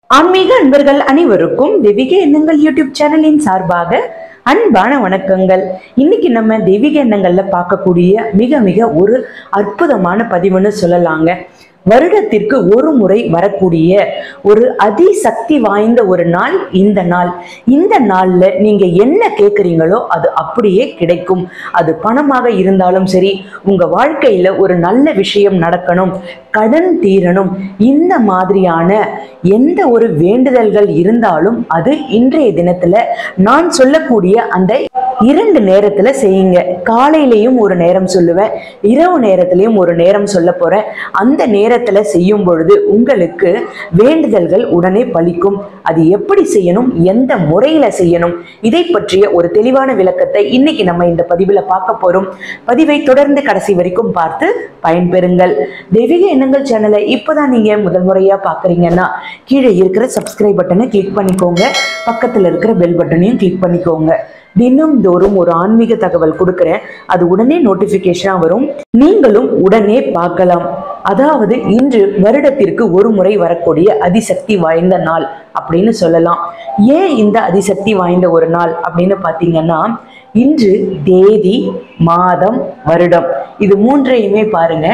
ஆன்மீக அன்பர்கள் அனைவருக்கும் தெய்வீக எண்ணங்கள் யூடியூப் சேனலின் சார்பாக அன்பான வணக்கங்கள். இன்னைக்கு நம்ம தெய்வீக எண்ணங்கள்ல பார்க்கக்கூடிய மிக மிக ஒரு அற்புதமான பதிவுன்னு சொல்லலாங்க. வருடத்திற்கு ஒரு முறை வரக்கூடிய ஒரு அதிசக்தி வாய்ந்த ஒரு நாள் இந்த நாள். இந்த நாள்ல நீங்க என்ன கேட்குறீங்களோ அது அப்படியே கிடைக்கும். அது பணமாக இருந்தாலும் சரி, உங்க வாழ்க்கையில ஒரு நல்ல விஷயம் நடக்கணும், கடன் தீரணும், இந்த மாதிரியான எந்த ஒரு வேண்டுதல்கள் இருந்தாலும் அது இன்றைய தினத்துல நான் சொல்லக்கூடிய அந்த 2 நேரத்துல செய்யுங்க. காலையிலையும் ஒரு நேரம் சொல்லுவேன், இரவு நேரத்திலையும் ஒரு நேரம் சொல்ல போறேன். அந்த நேரத்துல செய்யும் பொழுது உங்களுக்கு வேண்டுதல்கள் உடனே பலிக்கும். அது எப்படி செய்யணும், எந்த முறையில செய்யணும், இதை பற்றிய ஒரு தெளிவான விளக்கத்தை இன்னைக்கு நம்ம இந்த பதிவுல பார்க்க போறோம். பதிவை தொடர்ந்து கடைசி வரைக்கும் பார்த்து பயன்பெறுங்கள். தெய்வீக எண்ணங்கள் சேனலை இப்பதான் நீங்க முதல் முறையா பாக்குறீங்கன்னா கீழே இருக்கிற சப்ஸ்கிரைப் பட்டனை கிளிக் பண்ணிக்கோங்க, பக்கத்துல இருக்கிற பெல் பட்டனையும் கிளிக் பண்ணிக்கோங்க. தினம்தோறும் ஒரு ஆன்மீக தகவல் கொடுக்கிறேன், அது உடனே நோட்டிபிகேஷனா வரும், நீங்களும் உடனே பார்க்கலாம். அதாவது இன்று வருடத்திற்கு ஒரு முறை வரக்கூடிய அதிசக்தி வாய்ந்த நாள் அப்படின்னு சொல்லலாம். ஏன் இந்த அதிசக்தி வாய்ந்த ஒரு நாள் அப்படின்னு பாத்தீங்கன்னா, இன்று தேதி, மாதம், வருடம் இது மூன்றையுமே பாருங்க,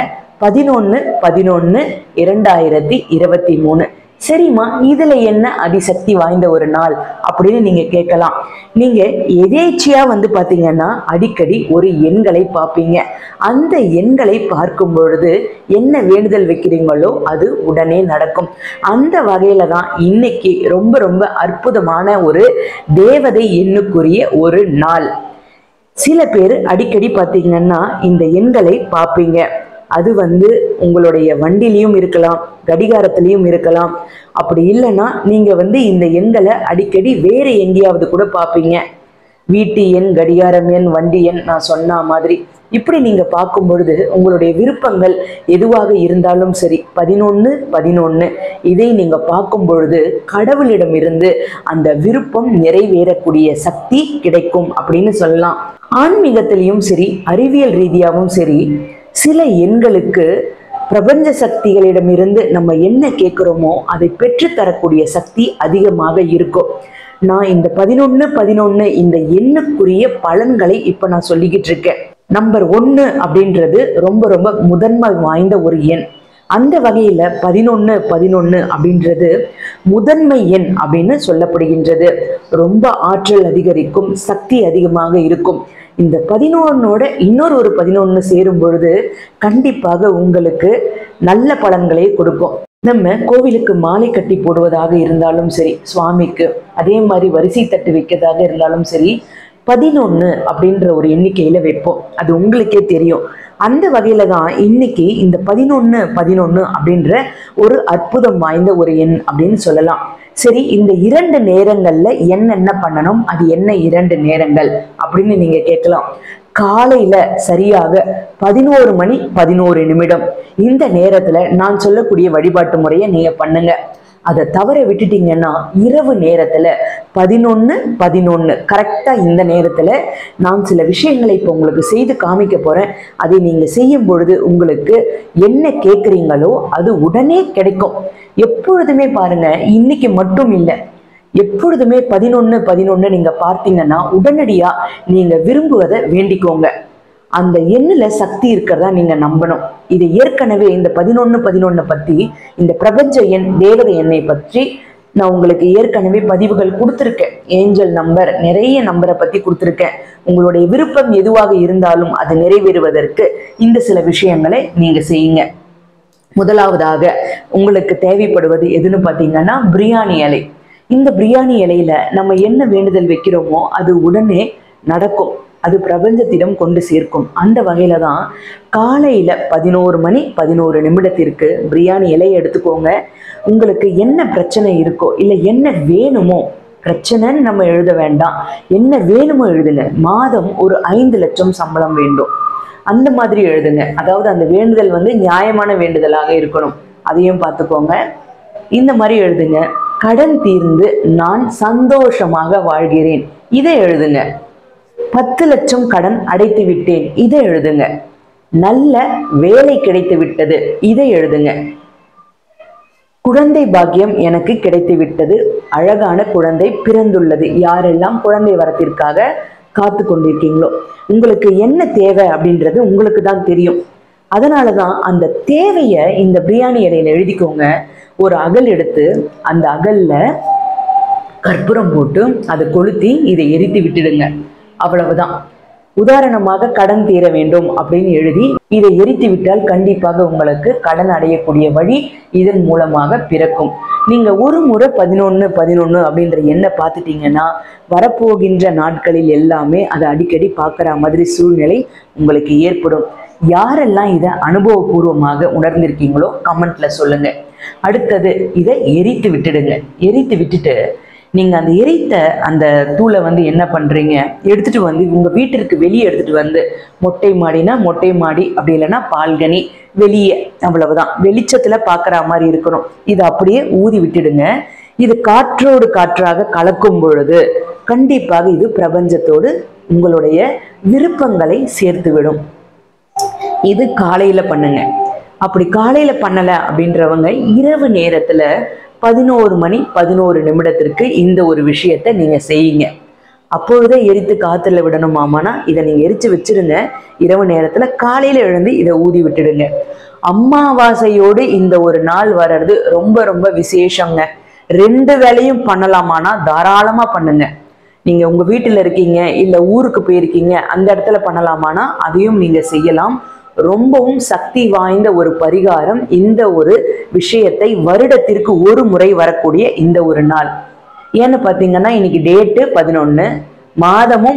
11/11/2023. சரிம்மா, இதுல என்ன அதிசக்தி வாய்ந்த ஒரு நாள் அப்படின்னு நீங்க கேட்கலாம். நீங்க எதேச்சியா பாத்தீங்கன்னா அடிக்கடி ஒரு எண்களை பார்ப்பீங்க. அந்த எண்களை பார்க்கும் பொழுது என்ன வேண்டுதல் வைக்கிறீங்களோ அது உடனே நடக்கும். அந்த வகையில தான் இன்னைக்கு ரொம்ப ரொம்ப அற்புதமான ஒரு தேவதை எண்ணுக்குரிய ஒரு நாள். சில பேர் அடிக்கடி பாத்தீங்கன்னா இந்த எண்களை பார்ப்பீங்க. அது உங்களுடைய வண்டிலையும் இருக்கலாம், கடிகாரத்திலையும் இருக்கலாம். அப்படி இல்லைன்னா நீங்க இந்த எண்களை அடிக்கடி வேற எங்கேயாவது கூட பார்ப்பீங்க. வீட்டு எண், கடிகாரம் எண், வண்டி எண் நான் சொன்ன மாதிரி இப்படி நீங்க பார்க்கும் பொழுது உங்களுடைய விருப்பங்கள் எதுவாக இருந்தாலும் சரி, 11/11 இதை நீங்க பார்க்கும் பொழுது கடவுளிடம் இருந்து அந்த விருப்பம் நிறைவேறக்கூடிய சக்தி கிடைக்கும் அப்படின்னு சொல்லலாம். ஆன்மீகத்திலையும் சரி, அறிவியல் ரீதியாகவும் சரி, சில எண்களுக்கு பிரபஞ்ச சக்திகளிடமிருந்து நம்ம என்ன கேட்கிறோமோ அதை பெற்றுத்தரக்கூடிய சக்தி அதிகமாக இருக்கும். நான் இந்த 11/11 இந்த எண்ணுக்குரிய பலன்களை இப்ப நான் சொல்லிக்கிட்டு இருக்கேன். நம்பர் 1 அப்படின்றது ரொம்ப ரொம்ப முதன்மை வாய்ந்த ஒரு எண். அந்த வகையில 11/11 அப்படின்றது முதன்மை எண் அப்படின்னு சொல்லப்படுகின்றது. ரொம்ப ஆற்றல் அதிகரிக்கும், சக்தி அதிகமாக இருக்கும். இந்த 11ஓட இன்னொரு 11 சேரும் பொழுது கண்டிப்பாக உங்களுக்கு நல்ல பலன்களை கொடுக்கும். நம்ம கோவிலுக்கு மாலை கட்டி போடுவதாக இருந்தாலும் சரி, சுவாமிக்கு அதே மாதிரி வரிசை தட்டு வைக்கிறதாக இருந்தாலும் சரி, 11 அப்படின்ற ஒரு எண்ணிக்கையில வைப்போம். அது உங்களுக்கே தெரியும். அந்த வகையில தான் இன்னைக்கு இந்த 11/11 அப்படின்ற ஒரு அற்புதம் வாய்ந்த ஒரு எண் அப்படின்னு சொல்லலாம். சரி, இந்த 2 நேரங்கள்ல என்னென்ன பண்ணணும், அது என்ன 2 நேரங்கள் அப்படின்னு நீங்க கேட்கலாம். காலையில சரியாக 11:11 இந்த நேரத்துல நான் சொல்லக்கூடிய வழிபாட்டு முறையை நீங்க பண்ணுங்க. அதை தவற விட்டுட்டீங்கன்னா இரவு நேரத்துல 11:11 கரெக்டா இந்த நேரத்துல நான் சில விஷயங்களை இப்போ உங்களுக்கு செய்து காமிக்க போறேன். அதை நீங்க செய்யும் பொழுது உங்களுக்கு என்ன கேட்குறீங்களோ அது உடனே கிடைக்கும். எப்பொழுதுமே பாருங்க, இன்னைக்கு மட்டும் இல்லை, எப்பொழுதுமே 11/11 நீங்க பார்த்தீங்கன்னா உடனடியா நீங்க விரும்புவதை வேண்டிக்கோங்க. அந்த எண்ணுல சக்தி இருக்கிறதா நீங்க நம்பணும். இது ஏற்கனவே இந்த 11/11 பத்தி, இந்த பிரபஞ்ச எண், தேவதை எண்ணை பற்றி நான் உங்களுக்கு ஏற்கனவே பதிவுகள் கொடுத்துருக்கேன். ஏஞ்சல் நம்பர், நிறைய நம்பரை பத்தி கொடுத்துருக்கேன். உங்களுடைய விருப்பம் எதுவாக இருந்தாலும் அது நிறைவேறுவதற்கு இந்த சில விஷயங்களை நீங்க செய்யுங்க. முதலாவதாக உங்களுக்கு தேவைப்படுவது எதுன்னு பார்த்தீங்கன்னா பிரியாணி இலை. இந்த பிரியாணி இலையில நம்ம என்ன வேண்டுதல் வைக்கிறோமோ அது உடனே நடக்கும், அது பிரபஞ்சத்திடம் கொண்டு சேர்க்கும். அந்த வகையில தான் காலையில 11:11 பிரியாணி இலையை எடுத்துக்கோங்க. உங்களுக்கு என்ன பிரச்சனை இருக்கோ, இல்லை என்ன வேணுமோ, பிரச்சனைன்னு நம்ம எழுத வேண்டாம், என்ன வேணுமோ எழுதுங்க. மாதம் ஒரு 5 லட்சம் சம்பளம் வேண்டும், அந்த மாதிரி எழுதுங்க. அதாவது அந்த வேண்டுதல் நியாயமான வேண்டுதலாக இருக்கணும், அதையும் பார்த்துக்கோங்க. இந்த மாதிரி எழுதுங்க. கடன் தீர்ந்து நான் சந்தோஷமாக வாழ்கிறேன், இதை எழுதுங்க. 10 லட்சம் கடன் அடைத்து விட்டேன், இதை எழுதுங்க. நல்ல வேலை கிடைத்து விட்டது, இதை எழுதுங்க. குழந்தை பாக்கியம் எனக்கு கிடைத்து விட்டது, அழகான குழந்தை பிறந்துள்ளது. யாரெல்லாம் குழந்தை வரத்திற்காக காத்து கொண்டிருக்கீங்களோ, உங்களுக்கு என்ன தேவை அப்படின்றது உங்களுக்கு தான் தெரியும். அதனாலதான் அந்த தேவையை இந்த பிரியாணி இலையில எழுதிக்கோங்க. ஒரு அகல் எடுத்து அந்த அகல்ல கற்பூரம் போட்டு அதை கொளுத்தி இதை எரித்து விட்டுடுங்க. அவ்வளவுதான். உதாரணமாக கடன் தீர வேண்டும் அப்படின்னு எழுதி இதை எரித்து விட்டால் கண்டிப்பாக உங்களுக்கு கடன் அடையக்கூடிய வழி இதன் மூலமாக பிறக்கும். நீங்க ஒரு முறை 11 அப்படின்ற எண்ணை பார்த்துட்டீங்கன்னா வரப்போகின்ற நாட்களில் எல்லாமே அதை அடிக்கடி பார்க்குற மாதிரி சூழ்நிலை உங்களுக்கு ஏற்படும். யாரெல்லாம் இதை அனுபவபூர்வமாக உணர்ந்திருக்கீங்களோ கமெண்ட்ல சொல்லுங்க. அடுத்தது இதை எரித்து விட்டுடுங்க. எரித்து விட்டுட்டு நீங்க அந்த எரித்த அந்த தூளை என்ன பண்றீங்க, எடுத்துட்டு உங்க வீட்டிற்கு வெளியே எடுத்துட்டு மொட்டை மாடினா மொட்டை மாடி, அப்படி இல்லைன்னா பால்கனி வெளியே, அவ்வளவுதான், வெளிச்சத்துல பாக்குற மாதிரி இருக்கணும். இதை அப்படியே ஊதி விட்டுடுங்க. இது காற்றோடு காற்றாக கலக்கும் பொழுது கண்டிப்பாக இது பிரபஞ்சத்தோடு உங்களுடைய விருப்பங்களை சேர்த்து விடும். இது காலையில பண்ணுங்க. அப்படி காலையில பண்ணல அப்படின்றவங்க இரவு நேரத்துல 11 மணி 11 நிமிடத்திற்கு இந்த ஒரு விஷயத்தை நீங்க செய்யுங்க. அப்பொழுதே எரித்து காத்துல விடணுமாமானா இதை நீங்க எரிச்சு வச்சிருங்க. இரவு நேரத்துல காலையில எழுந்து இதை ஊதி விட்டுடுங்க. அமாவாசையோடு இந்த ஒரு நாள் வர்றது ரொம்ப ரொம்ப விசேஷங்க. 2 வேளையும் பண்ணலாமானா தாராளமா பண்ணுங்க. நீங்க உங்க வீட்டுல இருக்கீங்க, இல்ல ஊருக்கு போயிருக்கீங்க, அந்த இடத்துல பண்ணலாமானா அதையும் நீங்க செய்யலாம். ரொம்பவும் சக்தி வாய்ந்த ஒரு பரிகாரம் இந்த ஒரு விஷயத்தை வருடத்திற்கு ஒரு முறை வரக்கூடிய இந்த ஒரு நாள். ஏன்னு பார்த்தீங்கன்னா இன்னைக்கு டேட்டு 11, மாதமும்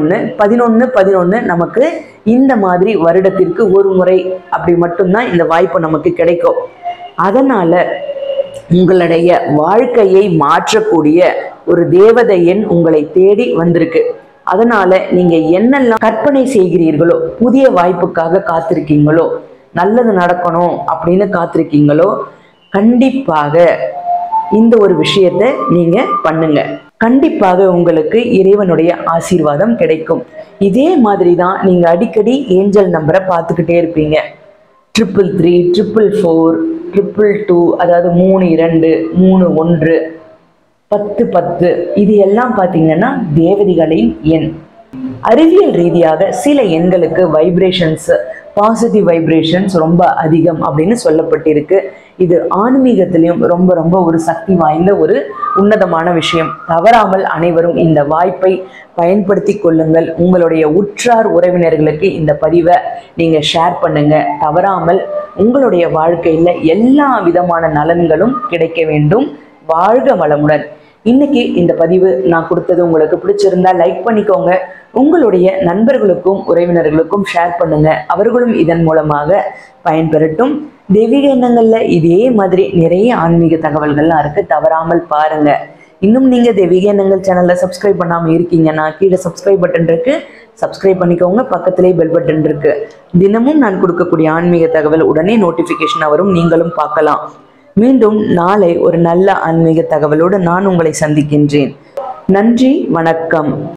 11 நமக்கு இந்த மாதிரி வருடத்திற்கு ஒரு முறை அப்படி மட்டும்தான் இந்த வாய்ப்பு நமக்கு கிடைக்கும். அதனால உங்களுடைய வாழ்க்கையை மாற்றக்கூடிய ஒரு தேவதை எண் உங்களை தேடி வந்திருக்கு. அதனால நீங்க என்னெல்லாம் கற்பனை செய்கிறீர்களோ, புதிய வாய்ப்புக்காக காத்திருக்கீங்களோ, நல்லது நடக்கணும் அப்படின்னு காத்திருக்கீங்களோ, கண்டிப்பாக இந்த ஒரு விஷயத்தை நீங்க பண்ணுங்க. கண்டிப்பாக உங்களுக்கு இறைவனுடைய ஆசீர்வாதம் கிடைக்கும். இதே மாதிரி தான் நீங்க அடிக்கடி ஏஞ்சல் நம்பரை பார்த்துக்கிட்டே இருப்பீங்க. 333, 444, 222, அதாவது 32, 31, 1010, இது எல்லாம் பார்த்தீங்கன்னா தேவதைகளின் எண். அறிவியல் ரீதியாக சில எண்களுக்கு வைப்ரேஷன்ஸ், பாசிட்டிவ் வைப்ரேஷன்ஸ் ரொம்ப அதிகம் அப்படின்னு சொல்லப்பட்டிருக்கு. இது ஆன்மீகத்திலையும் ரொம்ப ரொம்ப ஒரு சக்தி வாய்ந்த ஒரு உன்னதமான விஷயம். தவறாமல் அனைவரும் இந்த வாய்ப்பை பயன்படுத்தி கொள்ளுங்கள். உங்களுடைய உற்றார் உறவினர்களுக்கு இந்த பதிவை நீங்க ஷேர் பண்ணுங்க. தவறாமல் உங்களுடைய வாழ்க்கையில எல்லா விதமான நலன்களும் கிடைக்க வேண்டும். வாழ்க வளமுடன். இன்னைக்கு இந்த பதிவு நான் கொடுத்தது உங்களுக்கு பிடிச்சிருந்தா லைக் பண்ணிக்கோங்க. உங்களுடைய நண்பர்களுக்கும் உறவினர்களுக்கும் ஷேர் பண்ணுங்க. அவர்களும் இதன் மூலமாக பயன்பெறட்டும். தெய்வீக எண்ணங்கள்ல இதே மாதிரி நிறைய ஆன்மீக தகவல்கள்லாம் இருக்கு, தவறாமல் பாருங்க. இன்னும் நீங்க தெய்வீக எண்ணங்கள் சேனல்ல சப்ஸ்கிரைப் பண்ணாம இருக்கீங்கன்னா கீழே சப்ஸ்கிரைப் பட்டன் இருக்கு, சப்ஸ்கிரைப் பண்ணிக்கோங்க. பக்கத்திலேயே பெல் பட்டன் இருக்கு. தினமும் நான் கொடுக்கக்கூடிய ஆன்மீக தகவல் உடனே நோட்டிபிகேஷன் வரும், நீங்களும் பார்க்கலாம். மீண்டும் நாளை ஒரு நல்ல ஆன்மீக தகவலோடு நான் உங்களை சந்திக்கின்றேன். நன்றி, வணக்கம்.